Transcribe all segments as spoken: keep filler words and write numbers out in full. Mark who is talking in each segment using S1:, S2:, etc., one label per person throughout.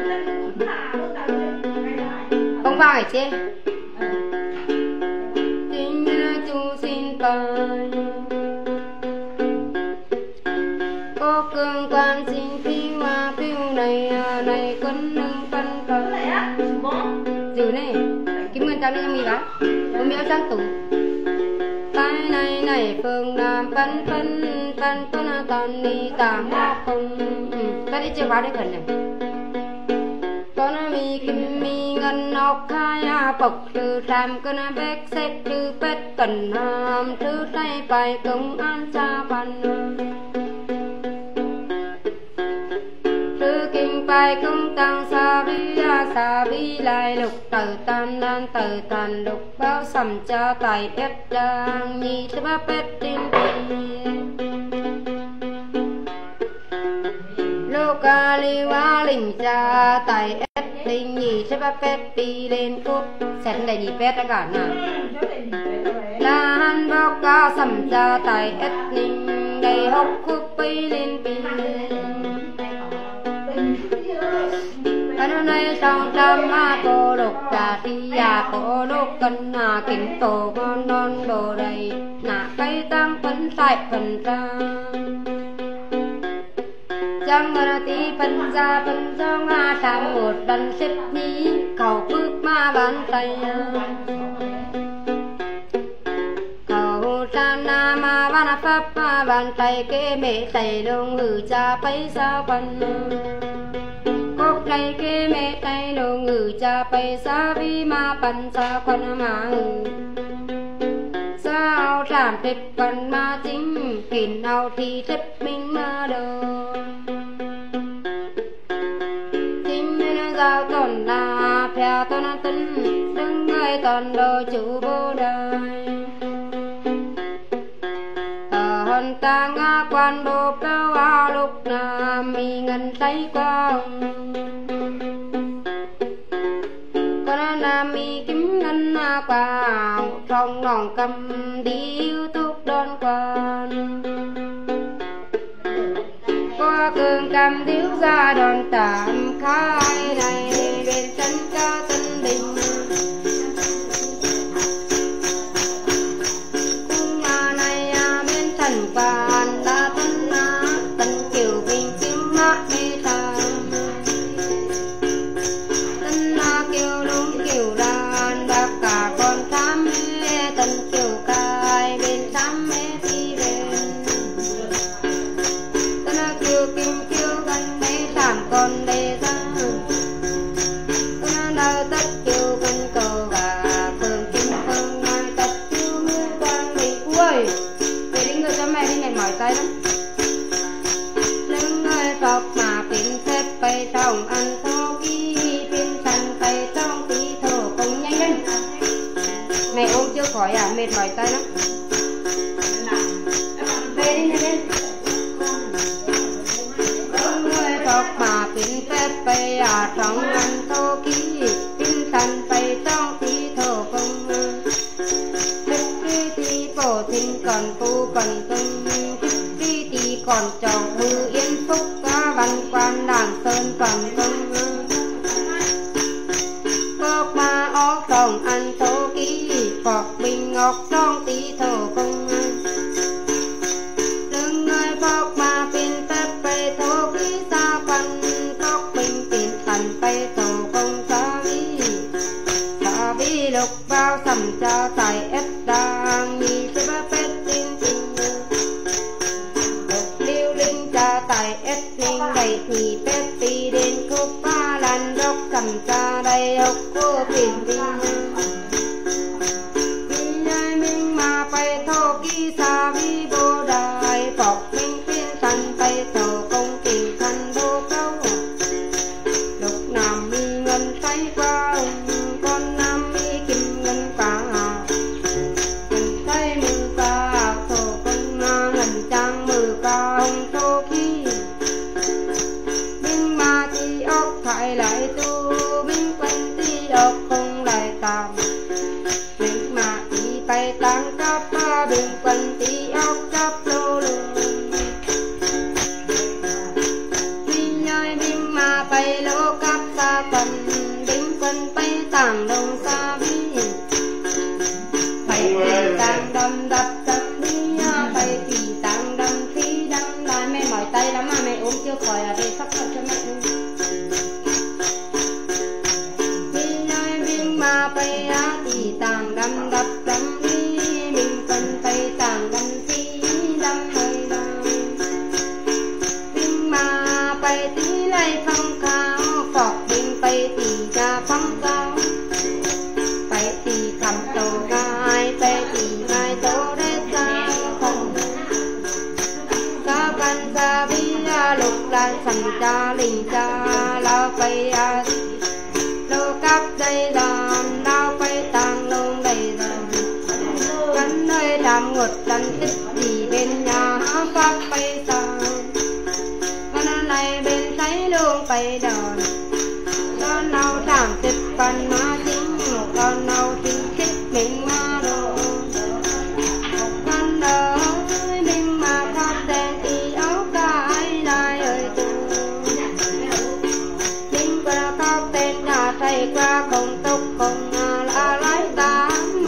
S1: không vào hả chị tình chú xin bài cô cương quan xin phiêu hoa phiêu này này quân nâng phân phân dù này kim ngân tao đi cho mì bá có miếu sang tủ tay này này phương nam phân phân phân phân là toàn đi tạm mò không ta đi chơi bá đấy khẩn này con mi kim mi ngân ngọc khai a bọc trừ tam cơn bếch xếp trừ bết cần ham trừ tay bài công an cha văn trừ kinh bài công tăng sa vi a sa vi lại lục tử tan nan tử tàn lục bao sầm cha tài bếp đang nhi cho ba bếp tin lô ca li wa linh cha tài linh nhị sẽ bắt pet đi lên cốt sẽ này nhị pet đã cả nè là han bóc ca sầm cha tài ết ninh đầy hốc khúc bay lên pin anh này trong trăm ma cô đục trà thi già cô đục cân hà kính tổ con non đồ đầy nạ cây tăng phấn tại phần ra chẳng ngờ tí phân ra phân ra nga tham một lần xếp nhí cầu phước ma bàn tay cầu cha na ma ban pháp ma bàn tay kê mẹ tay đông ngự cha bay sao phân cốc tay kê mẹ tay đông ngự cha bay sao vi ma phân sao phân ma sao trảm trịch phân ma chính kìn nào thì trịch minh ma đồ giao tồn là theo tôn tính đừng người toàn đồ chủ vô đời ở hồn ta ngã quan đồ cao áo lúc nào mi ngân tay quang con nam mi kiếm ngân quào trong nòng cầm đi yêu thuốc đón quan qua cường cầm thiếu ra đòn tạm khai này bên chân ca tân đình cung nhà này bên thần quan đã tân á tân kiều bình kim mát đi tam tân á kiều đúng kiều đàn bác cả con thám mê tân kiều cài bên thám mê đi bên tân á kiều kim kiều gần mấy thảm con đề ra tân á tất kiều gần cầu và phường kim phương mang tất kiều mưu quan đi ui về đến người cho mẹ đi mệt mỏi tay lắm những người đọc mà pin phép bay trong ăn thô ký pin thành bay trong tí thổ cùng nhanh lên mẹ ôm chưa khỏi à mệt mỏi tay lắm về đi nhanh lên những người đọc mà pin phép bay à trong ăn thô ký pin thành bay trong tí thổ cùng thích đi thì cổ thinh còn phu còn tung thích đi thì còn chồng mưa yên phúc ca văn quan đảng sơn còn công phước ma óc đồng ăn thô ký phật bình ngọc trong tí thổ công đừng người phước ma pin phép bay thô ký xa phân phước bình tiền thành bay thổ công xa vi xa vi lục bao sầm cho tài ép đang nhi sẽ bá phép tin tình lục liêu linh cha tài ép linh đầy thì phép đi đến khúc ba lần đốc sầm cha đầy hốc cô tiền vinh vinh ai minh mà bay thô ký xa vi vô đại phật minh phiên thành bay thổ công tình thành đô câu lục nam mi ngân tay qua con nam mi kim ngân quả ngân tay mưa ca thổ công ngân trang mưa ca hồng thô ký binh ma thì ốc thoại lại tu binh quân thì ốc không lại tạm binh ma thì bay tăng cấp binh quân thì ốc cấp lô lùng binh ơi binh ma bay lô cấp xa phần binh quân bay tàng đồng xa vi phải thì tàng đầm đập đầm đi phải thì tàng đầm khi đâm lại mẹ mỏi tay lắm mà mẹ uống chưa khỏi là về sắp cho mẹ đi nơi biên mà bay thì tàng đầm đập đầm đi binh quân bay tàng đầm khi đâm hơi đâm binh mà bay tí lại phong khao phọt binh bay thì ra phong cao bay thì cầm tổ gai bay thì gai tổ đế ra không ca văn ca vi lục lan sầm cha linh cha lao bay lô cắp đây đàn lao bay tàng lông đầy rồi cắn nơi làm ngột lần tích gì bên nhà pháp bay sang con này bên thấy luôn bay đòn con nào thảm tích phần má chính một con nào chính khích mình ma đồ con đó mình mà khát đèn thì áo cái lại ơi tu mình qua khát tên nhà thầy qua không tốc không là lái tám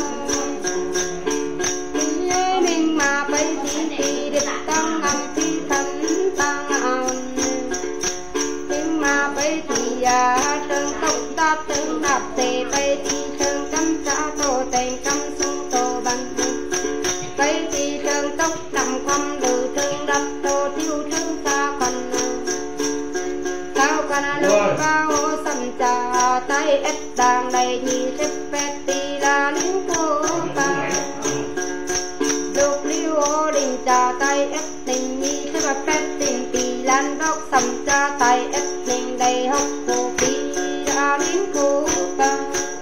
S1: mình mà bay thì thì được tăng ngầm thì thân tăng ngầm mình mà bay thì à trơn tốc ta trơn đạp tề bay thì trơn cắm trả tô tên cắm xuống tô bằng bay thì trơn tốc nằm quăm từ trơn đập tô thiếu trơn xa phần cao cana lúc cao sầm trà tay ép đàng đầy nhị xếp phép tì là lính cô ta lục liu ô đình trà tay ép tình nhị xếp phép tình tì lan đốc sầm trà tay ép tình đầy hốc cô tì là lính cô ta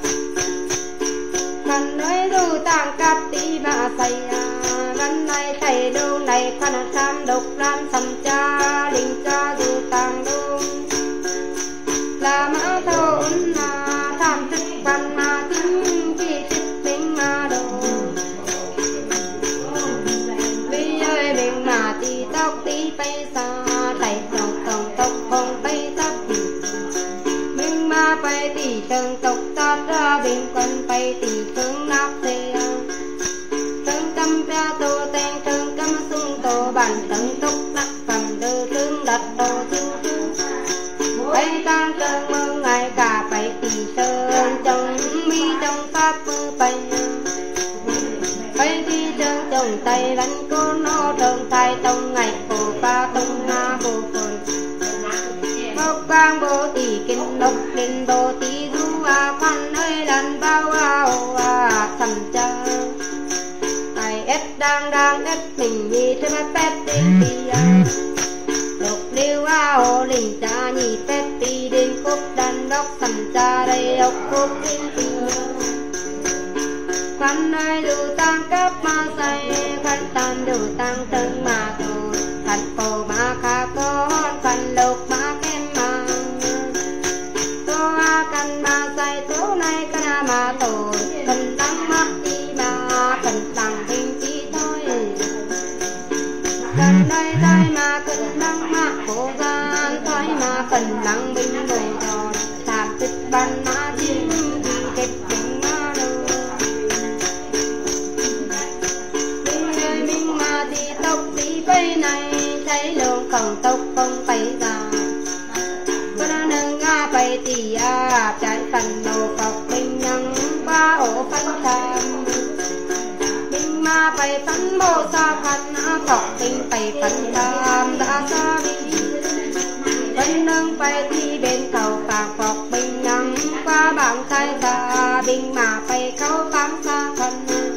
S1: khăn nói du tàng cát tì mà say văn này thầy đô này khăn tham độc lan sầm trà đình trà du tàng đô là mã thôn là tham thức văn mà tính chi thức tính mà đồ vì ơi mình mà tì tóc tí bay xa thầy tổng tổng tóc không bay tóc mình mà bay tì trần tóc tát ra bình quân bay tì phương nắp xe trần căm ra tô tên trần căm xuống tô bản trần tóc đắc cầm đưa trương đặt tô thiếu trương bay tan trơn mơ ngày cả bay tì sơn trong mi trong pháp mơ bay bay tì sơn trong tay đánh cô nó trơn thay trong ngày cổ ba tông nga bồ phồn bốc bang bồ tì kinh đốc kinh bồ tì du à khoan nơi lần bao ao à thầm cha tay ép đang đang ép mình như thế mà phép đến tì à lục liu a hồ linh cha nhị phép tì đến cốc đàn đốc sầm cha đây ốc cốc đến tì khăn nơi đủ tăng cấp mà say khăn tan đủ tăng trân mà tù khăn cổ mà khá con khăn lục mà kem mà tô a khăn mà say tố này khăn mà tù khăn tăng mà đi mà khăn tăng bình chi thôi khăn đây tay mà khăn tăng mà cổ gian thôi mà khăn tăng bình bồi tròn thảm tích ban mà thiên đi kết bình mà đồ thì tóc tí bay này thấy lông không tóc không bay ra con nâng nga bay thì à trái phần đầu cọc bình nhân ba ổ phân tham bình ma bay phân mô sa phân cọc bình bay phân tham đã xa đi bên nâng bay thì bên cầu bạc cọc bình nhân qua bảng tay ra bình mà bay khâu tám xa phân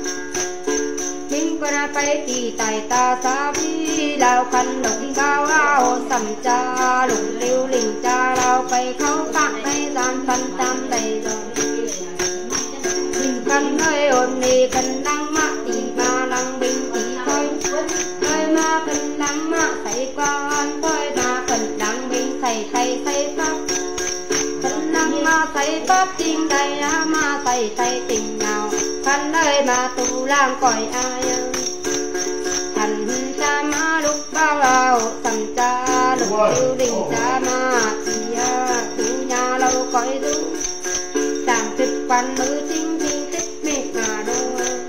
S1: con bay thì tài ta sa vi lao khăn lục cao ao sầm cha lục liu linh cha lao bay khâu bạc bay gian phân tam đầy rồi mình khăn nơi ôn ni khăn đăng mạ thì mà đăng bình thì thôi nơi mà khăn đăng mạ thấy con thôi mà khăn đăng bình thầy thầy thầy pháp khăn đăng mạ thầy pháp tình đầy mà thầy thầy tình nào khăn nơi mà tu lang cõi ai thành cha ma lúc bao lao thành cha lúc tiêu đình cha ma thì tu nhà lâu cõi du làm trực quan nữ chính thiên tích miệt mà đô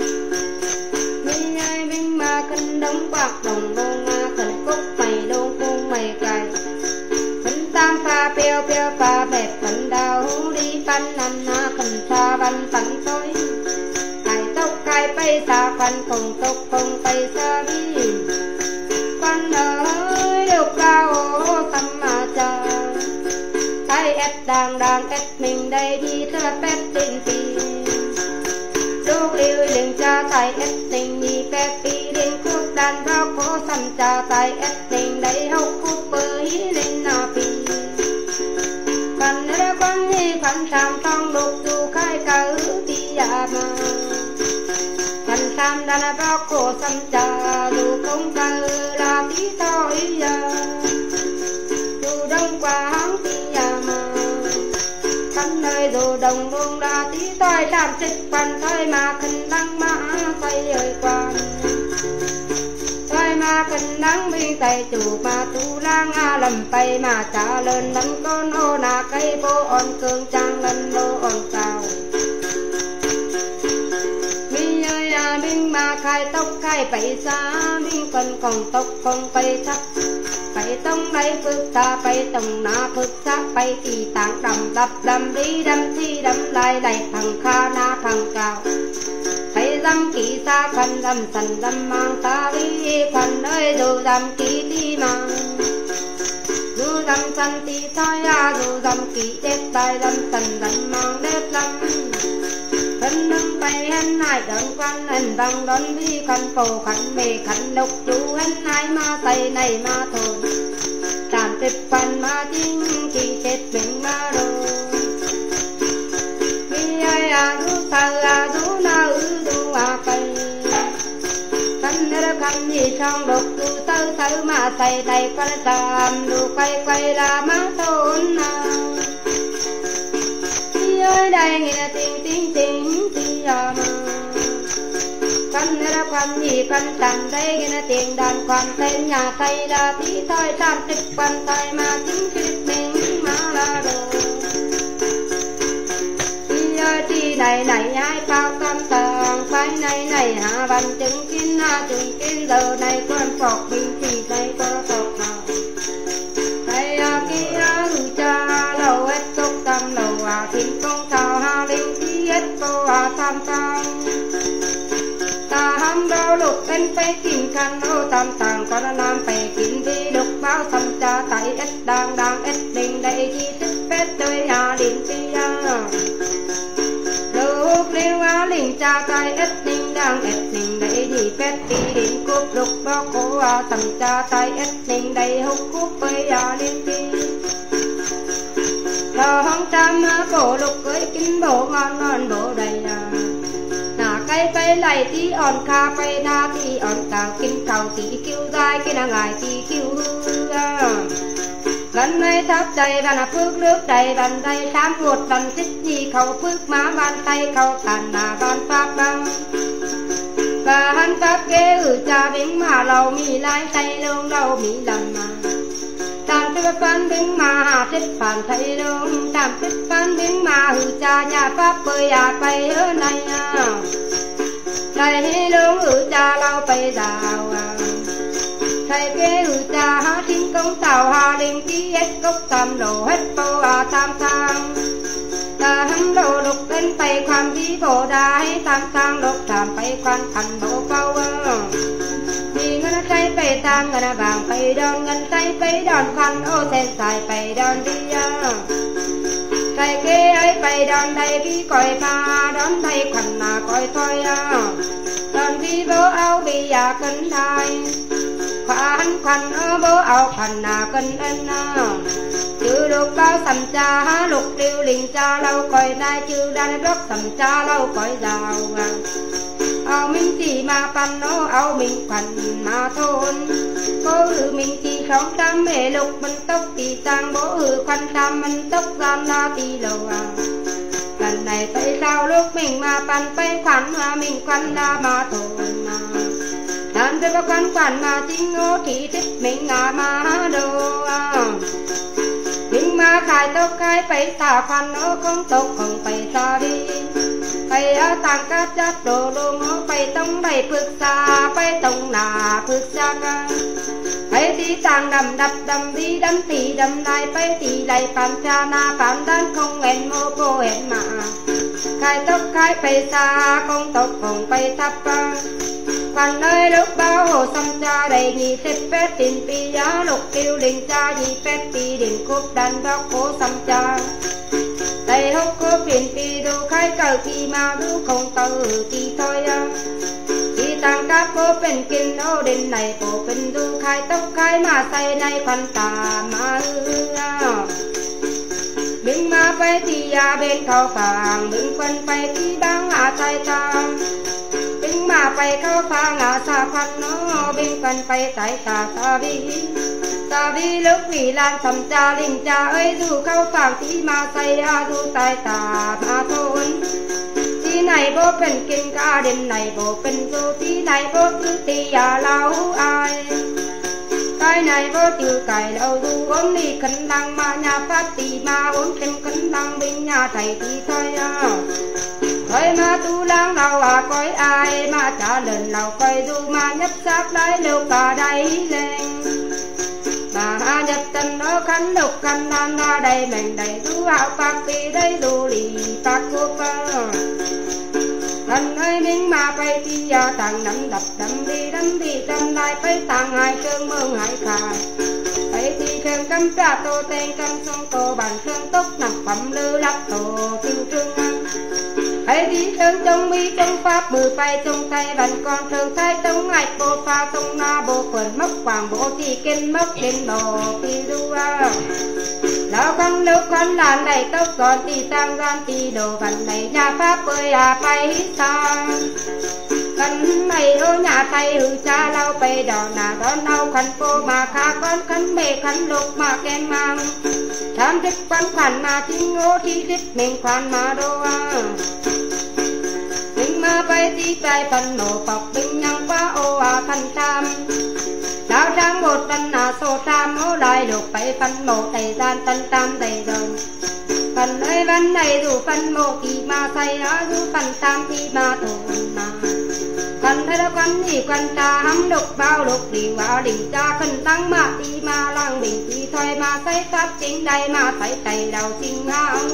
S1: mi ai bên mà cân đống bạc đồng đô nga cần cúc mày đô cung mày cài phấn tam pha peo peo pha bẹp phấn đào hú đi phấn nằm na cần pha văn phấn tối hải tốc khai bay xa phấn cùng tốc cùng bay xa vi phấn ơi được cao tâm mà chờ tay ép đang đang ép mình đây đi thưa phép tin tin đô yêu liền cha tay ép tình đi phép đi lên khúc đàn bao cố xăm cha tay ép tình đây hốc khúc bơi lên nà phi phần ra quan đi phần sam phong lục du khai cử đi à mà phần sam đàn bao cố xăm cha dù không cử là tí thôi giờ dù đông qua hóng tí à mà phần nơi dù đồng luôn là tí tôi làm trịch phần thôi mà khinh đăng mà quay ơi quan tôi mà khinh đăng mi tay chủ mà tu lang a lầm bay mà trả lên lẫn con ô nà cây bố on cương trang lên lô on cao mi ơi à minh mà khai tóc khai bay xa minh cần còn tóc còn bay thấp bay tông lấy phước ta bay tông na phước sắc bay thì tảng đầm đập đầm đi đâm chi đâm lại lại thằng kha na thằng cao thấy dâm kỹ xa khăn dâm sần dâm mang ta đi khăn ơi dù dâm kỹ đi mang dù dâm sần thì thôi à dù dâm kỹ đẹp tay dâm sần dâm mang đẹp lắm khăn nâng bay hân nai đón quan hân vang đón đi khăn phổ khăn mê khăn độc chú hân nai ma tay này ma thôi làm tuyệt phần mà chính chỉ chết mình mà rồi vì ai à du sao à du na ư du à cây khăn ra khăn gì trong độc du sâu sâu mà say tay con sàm du quay quay là má tôn à vì ơi đây nghe tiếng tiếng tiếng tiếng à mà khăn ra khăn gì khăn tàn đây nghe tiếng đàn quan tên nhà tay là tí thôi làm trực quan tay mà chính quyết mình mà là đồ vì ơi thì này này ai bao tâm tàng phải này này hạ văn chứng kiến na chứng kiến giờ này quan phọc bình thì đây có phọc nào đây kia hư cha lâu hết cốc tâm lâu à thiên công thảo hà linh tí hết cô à tam tam ta ham đau lục bên phải kim khăn ô tam tàng con nam phải kim đi lục bao thầm cha tay ít đang đang ít đình đây chi tích phết đôi nhà đình chi à lục liêu á linh cha tay ít đình đang ít đình đây chi phết đi đình cúp lục bao cố à thầm cha tay ít đình đây hút cúp với à đình chi lò hông trăm bộ lục cưới kín bộ ngon ngon bộ đầy à cây cây lại tí on kha cây na tí on cao kinh cầu tí kêu dài cái là ngài tí kêu hư lần này thắp đầy và là phước nước đầy bàn tay tám một bàn thích gì khẩu phước má bàn tay khẩu tàn là bàn pháp đăng và hắn pháp ghế ử cha bính mà lầu mì lai tay lông đầu mì lầm mà tam tích phán bính mà hạ thích phản thấy lông tam tích phán bính mà hử cha nhà pháp bơi à bay ở này à thầy lông ử cha lau bay đào à thầy ghế ử cha há thiên công tàu hà đình ký hết cốc tam đồ hết bô à tam thang ta hắn đồ lục đến tay khoan vi bộ đai tam thang lục tam bay khoan thành bộ câu ơ vì ngân tay bay tam ngân vàng bay đòn ngân tay bay đòn khoan ô sen xài bay đòn đi ơ thầy ghế ấy bay đòn thầy vi coi pha đón thầy khoan mà coi thôi ơ đòn vi bố áo bị à cân thai khoan khoan ơ bố áo khoan à cân ân ơ chữ lục bao sầm cha há lục điêu liền cha lâu coi nay chữ đan rót sầm cha lâu coi giàu áo mình chỉ mà pan nó áo mình khoan mà thôn cô hư mình chỉ sống tam mẹ lục mình tóc thì sang bố hư khoan tam mình tóc gian la thì lâu à lần này phải sao lúc mình mà pan phải khoan mà mình khoan la mà thôn mà đàn tôi có khoan khoan mà chính ngô thì thích mình à mà đồ à mình bình mà khai tốc khai phải xả khoan nó không tốc không phải xa đi phải ở tàng cát chất đồ đồ nó phải tông đầy phước xa phải tông nà phước xa phải đi tàng đầm đập đầm đi đâm tì đâm lại phải tì lại phản cha na phản đan không hẹn mô vô hẹn mà khai tốc khai phải xa không tốc không phải thấp phần nơi lúc bao hồ xăm cha đầy nhị xếp phép tiền pi giá lục tiêu đình cha nhị phép pi đình cúp đàn bóc cố xăm cha đầy hốc cúp tiền pi đu khai cờ kỳ mà đu không từ kỳ thôi kỳ tăng các cố bên kinh ô đình này cổ bên đu khai tốc khai mà say này phần tà mà bình mà phải thì à bên khâu phàng bình quân phải thì đang à say ta bình mà phải khâu phàng à xa khoan nó bình quân phải tại ta ta vi ta vi lúc vì lan thầm cha linh cha ơi dù khâu phàng thì mà say à dù tại ta mà thôi tí này vô bên kinh cả đêm này vô bên dù tí này vô tư tí à lâu ai cái này vô chữ cải lâu dù ốm đi khấn đăng mà nhà phát tì mà ốm thêm khấn đăng bên nhà thầy thì thôi à thôi mà tu lang nào à coi ai mà trả lần nào coi dù mà nhấp xác lấy lưu cả đây lên mà nhập tân đó khánh lục khánh đan ra đây mình đầy du hạo bạc vì đây dù lì bạc cô cơ lần ơi mình mà phải đi à tàng nắm đập đâm đi đâm đi đâm lại phải tàng hai cơn mương hai khai phải đi thêm cắm trà tô tên cắm sông tô bàn thương tốc nằm phẩm lư lắp tổ tiêu trưng phải đi thương trong mi trong pháp bự bay trong tay vẫn còn thường thay tông ngạch bộ pha tông na bộ phần mốc hoàng bộ thì kinh mốc đến đồ thì đua lão con lúc con làn này tóc còn thì tăng gan thì đồ vận này nhà pháp bơi à bay xa cần này ô nhà thầy hư cha lao bay đỏ nà đón đâu khăn phô mà khá con khăn mê khăn lục mà kem mang tham thích quan khoản mà chính ngô thì thích mình khoản mà đô à bình mà bay đi bay phần nổ bọc bình nhang quá ô à phần tam đào trang một phần à số tam ô lại lục bay phần một thời gian tân tam đầy rồi phần ơi văn này dù phần một thì mà say á dù phần tam thì mà thủ mà phần ơi đó quan gì quan ta hắm lục bao lục điều vào đỉnh cha khẩn tăng mà thì mà lăng bình thì thôi mà say pháp chính đây mà thấy tay đầu chính ông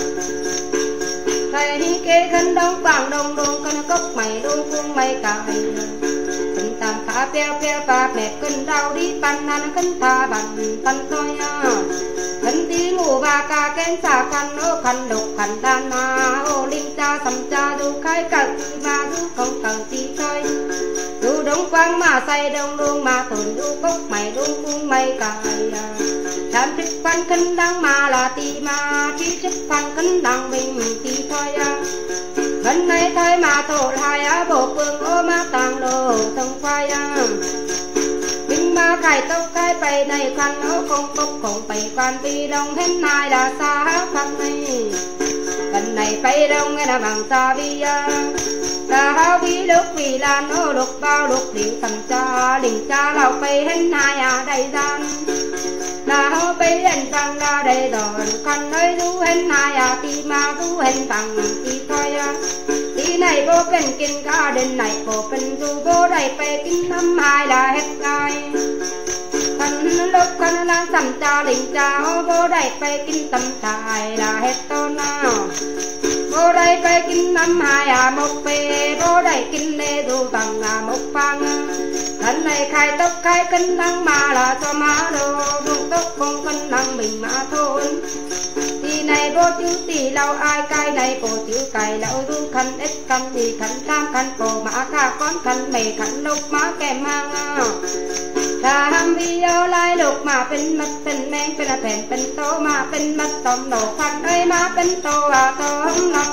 S1: thầy đi kê khấn đông quảng đông đông cân cốc mày đông cung mày cài cân tam phá peo peo phá mẹp cân đau đi pan nan cân tha bàn pan thôi à cân tí ngủ và ca kén xà khăn ô khăn lục khăn đan mà ô linh cha sầm cha du khai cẩn mà du không cần tí thôi du đông quang mà say đông đông mà tổn du cốc mày đông cung mày cài tham thích quan cân đăng mà là tì mà trí thích quan cân đăng mình tì thôi à gần này thôi mà thổ hai á bộ phương ô mà tàng đồ thông khoai à bình mà khai tốc khai bay này khoan ô không cốc không bay quan tì đông hết này là xa khoan này gần này bay đông nghe là bằng xa vi à là hao bí lúc vì lan ô lục bao lục điệu thầm cha đình cha lão bay hết này à đầy gian là hao bay lên bằng ra đây rồi con ơi du hen hai à thì mà du hen bằng thì thôi à thì này vô bên kinh cả đền này vô bên du vô đây phải kinh năm hai là hết ngay con lúc con đang sắm cha đình cha vô đây phải kinh tâm tài là hết tôn nào vô đây phải kinh năm hai à một về vô đây kinh lê du bằng à một phang lần này khai tốc khai cân đăng mà là cho má đồ buông tốc không cân đăng mình mà thôi thì này vô chữ tỷ lâu ai cai này cổ chữ cài lâu du khăn ít khăn thì khăn tam khăn cổ mà khá con khăn mề khăn lục má kèm mang là ham video lai lục mà bên mất bên men bên là thèn bên tô mà bên mất tôm nổ khăn ơi mà bên tô à tôm lòng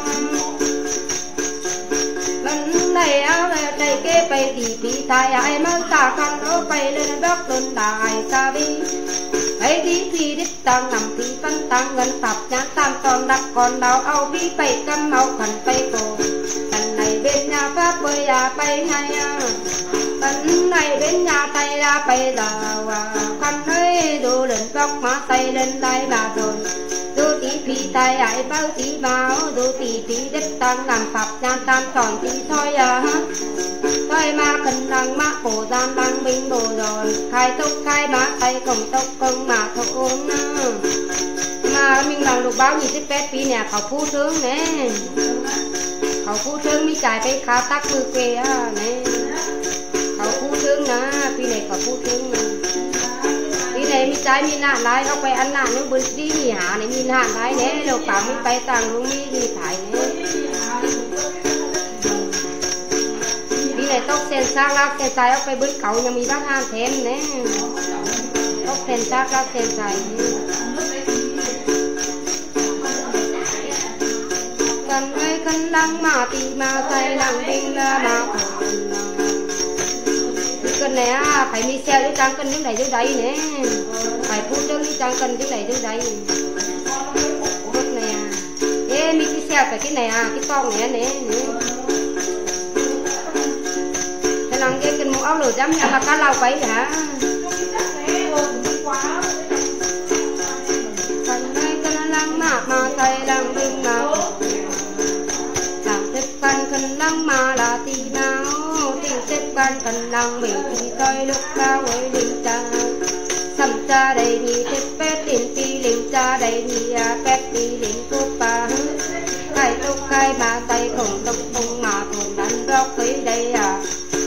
S1: lần này áo đây kế bay đi bị thay ai mà xa khăn ô bay lên góc lên đại xa vi ấy đi thì đích tăng nằm thì phân tăng gần tập nhãn tam toàn đặt còn đào âu vi bay căm màu khẩn bay cổ lần này bên nhà pháp bơi à bay ngay à lần này bên nhà tay ra bay giờ khăn ơi đồ lên tóc má tay lên tay bà rồi đồ tí phi tay ai bao tí báo đồ tí tí đất tăng làm phạt nhan tam tròn tí thôi à thôi mà cần đăng má cổ gian đăng bình đồ rồi khai tốc khai má tay cổng tốc công mà thôn mà mình làm được báo gì thích pet pi nèเขาพูดถึงnèเขาพูดถึงมีจ่ายไปคาตักมือเกยnèเขาพูดถึงนะพี่ไหนเขาพูดถึงนะพี่ไหนมีใจมีหน้าร้ายเอาไปอันหน้านึกบนที่มีหาในมีหน้าร้ายเนี่ยเราป่าไม่ไปต่างลุงมีมีถ่ายเนี่ยพี่ไหนต้องเซ็นซากรับเซ็นใจเอาไปบึ้งเขายังมีบ้านห้างเทมเนี่ยต้องเซ็นซากรับเซ็นใจกันไว้กันลังมาตีมาใส่ลังบิงมาcần nè phải mi xe đi trang cần những này dưới đây nè phải phu trương đi trang cần những này dưới đây bớt nè ê mi cái xe phải cái này à cái con này nè thế làm cái cần một áo lửa dám nhà mà cá lau quấy hả cần đây cần lăng mà mà tay lăng bình mà làm thích cần cần lăng mà là tì nào tình xếp ban cần lòng mình thì tôi lúc bao ấy linh cha sắm cha đầy nhị xếp pet linh pi linh cha đầy nhị à pet pi linh cúp ba hai lúc hai mà tay khổng tông không mà thùng đánh róc với đây à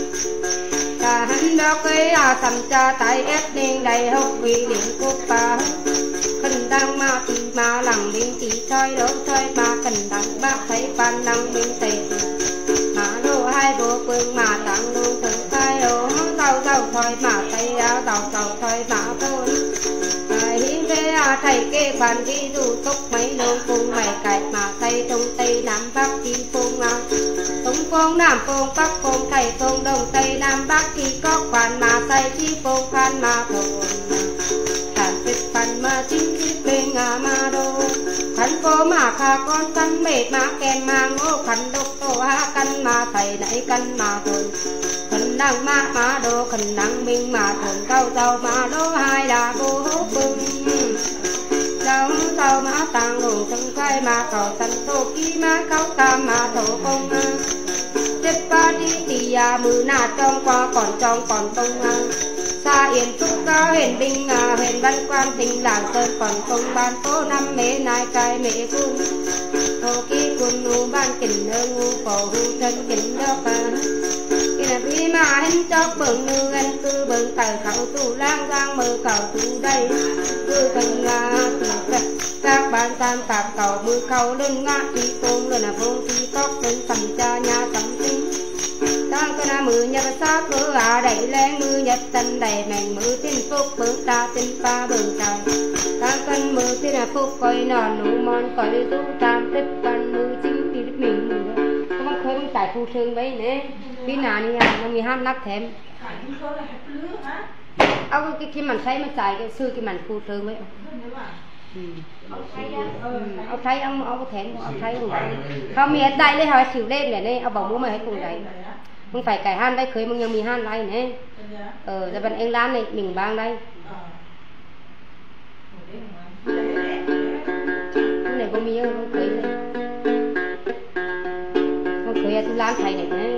S1: cả hắn róc với à sắm cha tay ép linh đầy hốc vì linh cúp ba cần đang mà thì mà lòng linh thì thôi đâu thôi mà cần đang bác thấy ban năng linh tệ hai bộ quân mà tặng luôn từng tay ổ tàu tàu thôi mà tay áo tàu tàu thôi mà thôi hiến về thầy kê bàn đi dù túc mấy lông cùng mày cạch mà tay trong tây nam bắc đi phong ngang tống phong nam phong bắc phong thầy phong đông tây nam bắc thì có bàn mà tay chi phong phan mà thôn thản tuyệt bàn mà chính chiếc bên ngà mà đô khăn phố mà khá con khăn mệt mà kèm mà ngô khăn độc tổ ha căn mà thầy nãy căn mà thôn khăn năng mà mà đô khăn năng minh mà thôn cao tàu mà đô hai đà bố hốt bưng đau tàu mà tàng lùng thân khai mà cầu tần thô ký mà kháo tam mà thổ công tiếp ba đi tì à mư nà trong qua còn trong còn tông xa yên phúc cao huyền binh à huyền văn quan tình làng sơn còn công ban tố năm mế nai cai mế cung thô ký cung nu ban kình nơ ngu cổ hư thân kình đốc à kì là bí mà hình chóc bừng nư anh cư bừng tờ khẩu tu lang giang mơ cầu tu đây cư thân ngà các bạn tam tạp cầu mưa cầu lên ngã đi cung lên là vô thi cóc lên tầm cha nhà tầm tinh đang cái na mưa nhật sát mưa à đẩy lên mưa nhật tân đầy mảnh mưa tin phúc bước ra tin pa bừng trời đang cân mưa tin là phúc coi nòn nụ mòn coi đi tu tam tích ban mưa chính đi mình mưa các bạn khơi mình tại phu thương vậy nè khi nào đi à nóมีห้ามนับแถมเอาcái cáiมันใช้มาจ่ายcáiซื้อcáiมันphu thương vậyเอาใช้เอาเอาแถมเอาใช้ของเขามีได้เลยเหรอสิวเล่นเนี่ยนี่เอาบอกมุ้งมาให้cùng đấyมึงphải cải han đây khơiมึงยังมีhan đây nè ờ giờ bạn anh lan này mình bang đây cái này có mi không khơi này không khơi à tôi lan thầy này nè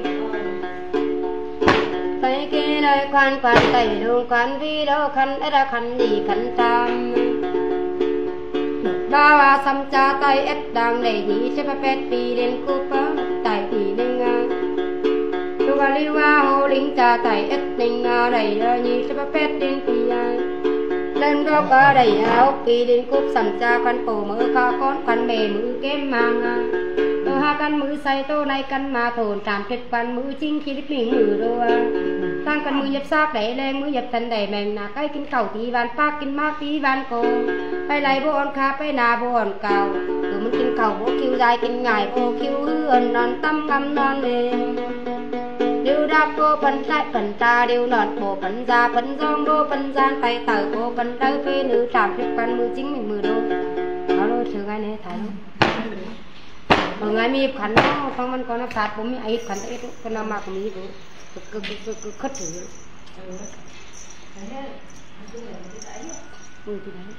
S1: tay kia nơi quan quan tay luôn quan vi đâu khăn ấy ra khăn gì khăn tam bao à xăm cha tay ép đang để nhị sẽ phải pi đến cúp tại pi đến tu ga liu ga hồ linh cha tay ép đình đầy nhị sẽ phải đến pi lên đó có đầy áo pi đến cúp xăm cha khăn cổ mỡ kha con khăn bề mỡ kém mang tôi ha căn mỡ say tô này căn mà thồn tràm kết quan mỡ chính khi đích mình mỡ rồi sang căn mỡ nhập xác để lên mỡ nhập thân để mình là cái kinh cầu tí van pa kinh ma tí van côไปไหลโบอนคาไปนาโบอนเก่าคือมันกินเข่าโบคิวได้กินง่ายโบคิวเอื่อนนอนตั้มกำนอนเลยเดี๋ยวดักโบปันใจปันตาเดี๋ยวนอนโบปันจาปันจองโบปันจานไปเต่าโบปันเต้าไปnữสามสิบปันมือจิ้งมือโดเขาเลยถือไงเนี่ยถ่ายบางไงมีขันฟังมันก่อนนะศาสตร์ผมมีไอ้ขันไอ้ก็นำมาผมมีดูก็ก็ก็ก็คัดถือ ừ thì đấy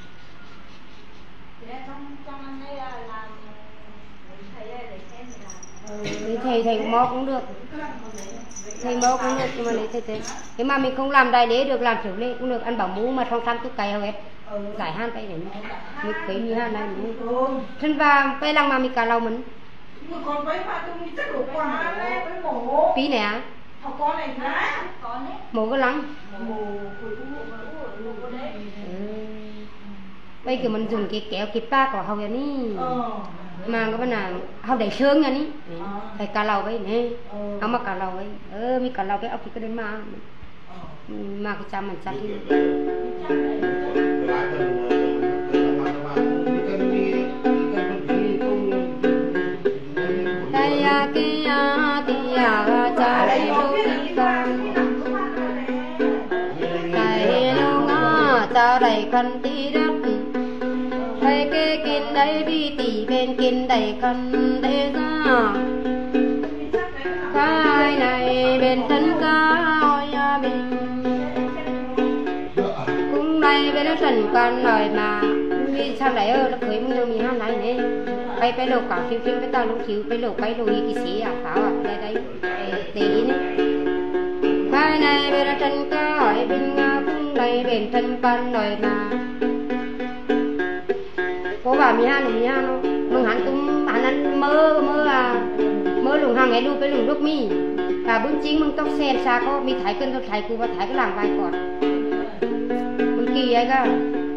S1: thì thầy thầy mò cũng được, thầy mò cũng được, nhưng mà lấy thầy thầy nhưng mà mình không làm đại đế được, làm tiểu lệ cũng được, ăn bảo mũ mà trong thăm tôi cày hầu hết giải han tay để mình cái như han này thân và cái lăng mà mình cả lau mình tí nè mổ cái lăng bây giờ mình dùng cái kéo cái pa của hầu vậy ní mà cái bên nào hầu đẩy xương nha ní phải cả lau vậy nè không mà cả lau vậy ơ mi cả lau cái ốc thì cái đến mà mà cái chăm mình chăm đi đây kia kia cha đây đâu đi con đây đâu ngã cha đây con tí đất đây cái kinh đây bi tỉ bên kinh đây con đây ra cái này bên thân cao ya bên cũng đây bên nó trần con rồi mà đi sang đấy ơ nó cưới mình đâu mình hát này nè bay bay lầu cả phim phim cái tao lúc chiếu bay lầu bay lầu cái xí à pháo à đây đây tí nè cái này bên nó trần cao hỏi bên cũng đây bên thân con rồi mà cô bảo mình hát mình hát nó mừng hắn cũng hắn ăn mơ mơ à mơ lùng hàng ngày luôn cái lùng đúc mi cả bún chính mừng tóc sen xa có mi thái cân tóc thái cù và thái cái làng vai còn mừng kỳ ấy cơ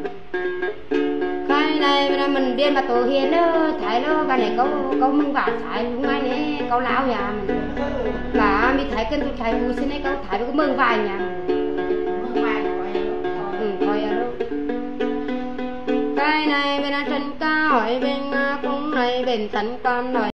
S1: cái này là mình điên mà tổ hiền đó thái đó cái này câu câu mừng vả thái đúng ngay nè câu lão nhà mình và mi thái cân tóc thái cù xin ấy câu thái với cái mừng vài nhà ừ coi ở đâu cái này bên trần cao hỏi bên cũng này bên tấn con rồi